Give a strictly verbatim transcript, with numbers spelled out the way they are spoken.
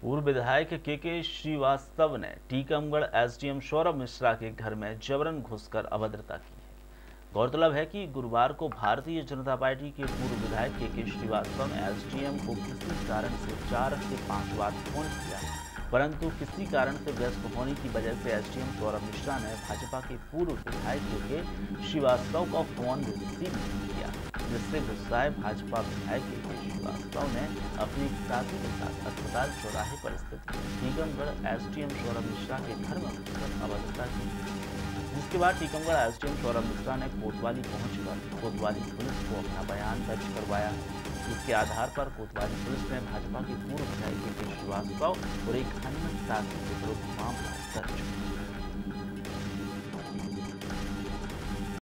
पूर्व विधायक के के श्रीवास्तव ने टीकमगढ़ एसडीएम सौरभ मिश्रा के घर में जबरन घुसकर अभद्रता की है। गौरतलब है कि गुरुवार को भारतीय जनता पार्टी के पूर्व विधायक के के श्रीवास्तव ने एसडीएम को किसी कारण से चार से पांच बार फोन किया, परंतु किसी कारण से व्यस्त होने की वजह से एसडीएम सौरभ मिश्रा ने भाजपा के पूर्व विधायक के के श्रीवास्तव का फोन रिसीव नहीं किया, जिससे गुस्साए भाजपा विधायक के के श्रीवास्तव ने अपनी साथी के साथ अस्पताल चौराहे पर स्थित टीकमगढ़ एसडीएम सौरभ मिश्रा के घर में घुसकर अभद्रता की, जिसके बाद टीकमगढ़ एसडीएम सौरभ मिश्रा ने कोतवाली पहुंचकर कोतवाली पुलिस को अपना बयान दर्ज करवाया। इसके आधार पर कोतवाली पुलिस ने भाजपा के पूर्व विधायक के के श्रीवास्तव और एक अन्य साथी के विरुद्ध मामला दर्ज किया।